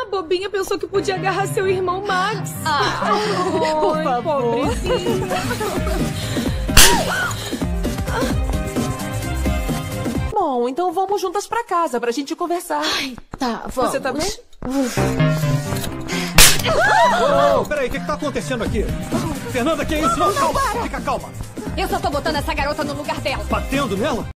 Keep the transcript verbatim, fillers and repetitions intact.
A bobinha pensou que podia agarrar seu irmão Max. Ah, por favor. Pobrezinho. Bom, então vamos juntas pra casa pra gente conversar. Ai, tá, vamos. Você tá bem? Oh, peraí, o que, que tá acontecendo aqui? Fernanda, que é isso? Não, calma, fica calma. Eu só tô botando essa garota no lugar dela. Batendo nela?